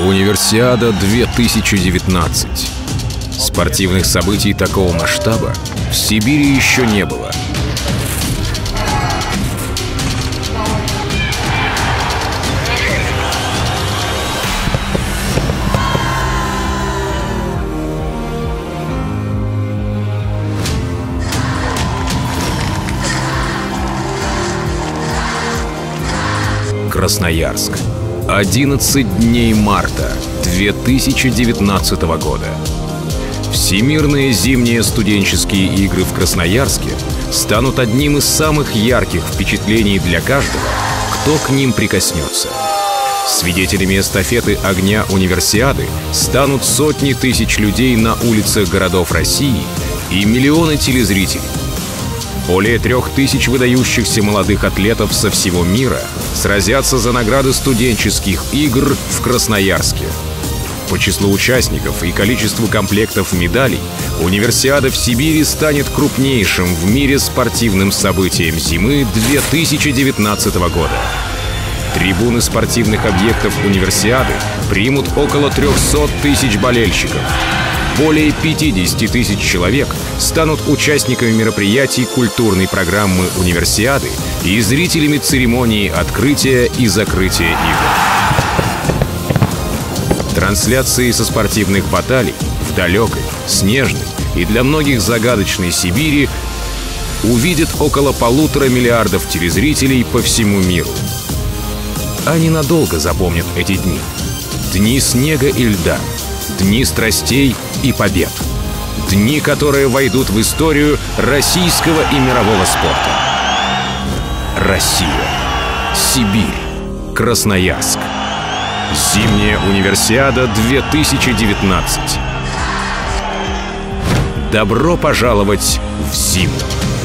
Универсиада 2019. Спортивных событий такого масштаба в Сибири еще не было. Красноярск. 11 дней марта 2019 года. Всемирные зимние студенческие игры в Красноярске станут одним из самых ярких впечатлений для каждого, кто к ним прикоснется. Свидетелями эстафеты огня Универсиады станут сотни тысяч людей на улицах городов России и миллионы телезрителей. Более 3000 выдающихся молодых атлетов со всего мира сразятся за награды студенческих игр в Красноярске. По числу участников и количеству комплектов медалей Универсиада в Сибири станет крупнейшим в мире спортивным событием зимы 2019 года. Трибуны спортивных объектов Универсиады примут около 300 тысяч болельщиков. Более 50 тысяч человек станут участниками мероприятий культурной программы Универсиады и зрителями церемонии открытия и закрытия игр. Трансляции со спортивных баталий в далекой, снежной и для многих загадочной Сибири увидят около 1,5 миллиарда телезрителей по всему миру. Они надолго запомнят эти дни. Дни снега и льда, дни страстей и побед. Дни, которые войдут в историю российского и мирового спорта. Россия. Сибирь. Красноярск. Зимняя Универсиада 2019. Добро пожаловать в зиму!